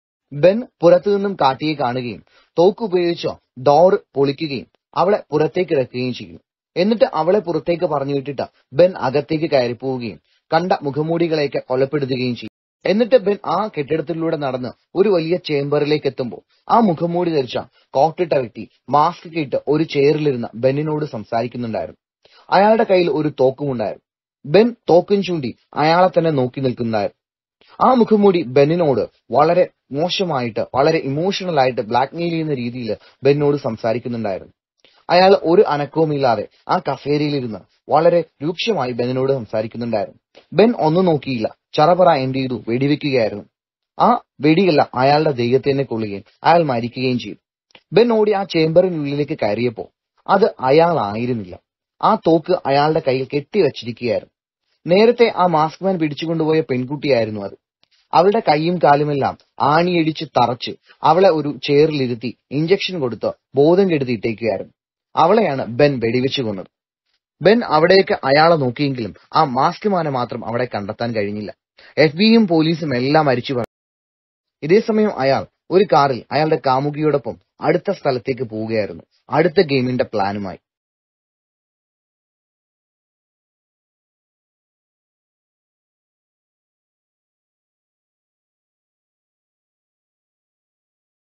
ബെൻ പുറത്തു നിന്നും കാട്ടിയെ കാണുകയും തോക്ക് ഉപയോഗിച്ചോ ഡോർ പൊളിക്കുകയും അവളെ പുറത്തേക്ക് ഇറക്കുകയും ചെയ്യുന്നു. എന്നിട്ട് അവളെ പുറത്തേക്ക് പറഞ്ഞു വിട്ടിട്ട് ബെൻ അകത്തേക്ക് കയറിപ്പോവുകയും കണ്ട മുഖംമൂടികളെയൊക്കെ കൊലപ്പെടുത്തുകയും ചെയ്യും. എന്നിട്ട് ബെൻ ആ കെട്ടിടത്തിലൂടെ നടന്ന് ഒരു വലിയ ചേംബറിലേക്ക് എത്തുമ്പോൾ ആ മുഖംമൂടി ധരിച്ച കോട്ടിട്ട വ്യക്തി മാസ്ക് ഇട്ട് ഒരു ചെയറിലിരുന്ന ബെന്നിനോട് സംസാരിക്കുന്നുണ്ടായിരുന്നു. അയാളുടെ കയ്യിൽ ഒരു തോക്കുമുണ്ടായിരുന്നു. ബെൻ തോക്കും ചൂണ്ടി അയാളെ തന്നെ നോക്കി നിൽക്കുന്നുണ്ടായിരുന്നു. ആ മുഖംമൂടി ബെന്നിനോട് വളരെ മോശമായിട്ട് വളരെ ഇമോഷണൽ ആയിട്ട് ബ്ലാക്ക്മെയിൽ ചെയ്യുന്ന രീതിയിൽ ബെന്നിനോട് സംസാരിക്കുന്നുണ്ടായിരുന്നു. അയാൾ ഒരു അനക്കവുമില്ലാതെ ആ കസേരയിലിരുന്ന് വളരെ രൂക്ഷമായി ബെന്നിനോട് സംസാരിക്കുന്നുണ്ടായിരുന്നു. ബെൻ ഒന്നും നോക്കിയില്ല, ചറപറ എൻഡ് ചെയ്തു വെടിവെക്കുകയായിരുന്നു. ആ വെടിയല്ല അയാളുടെ ദേഹത്തെ തന്നെ കൊള്ളുകയും അയാൾ മരിക്കുകയും ചെയ്തു. ബെൻ ഓടി ആ ചേംബറിനുള്ളിലേക്ക് കയറിയപ്പോ അത് അയാളായിരുന്നില്ല. ആ തോക്ക് അയാളുടെ കയ്യിൽ കെട്ടിവെച്ചിരിക്കുകയായിരുന്നു. നേരത്തെ ആ മാസ്ക് മാൻ പിടിച്ചുകൊണ്ടുപോയ പെൺകുട്ടിയായിരുന്നു അത്. അവളുടെ കൈയും കാലുമെല്ലാം ആണിയടിച്ച് തറച്ച് അവളെ ഒരു ചെയറിലിരുത്തി ഇഞ്ചക്ഷൻ കൊടുത്ത് ബോധം കെടുത്തിയിട്ടേക്കുകയായിരുന്നു. അവളെയാണ് ബെൻ വെടിവെച്ച് കൊന്നത്. ബെൻ അവിടേക്ക് അയാളെ നോക്കിയെങ്കിലും ആ മാസ്ക് മാനെ മാത്രം അവിടെ കണ്ടെത്താൻ കഴിഞ്ഞില്ല. എഫ് ബിയും പോലീസും എല്ലാം മരിച്ചു പറഞ്ഞു. ഇതേസമയം അയാൾ ഒരു കാറിൽ അയാളുടെ കാമുകിയോടൊപ്പം അടുത്ത സ്ഥലത്തേക്ക് പോവുകയായിരുന്നു, അടുത്ത ഗെയിമിന്റെ പ്ലാനുമായി.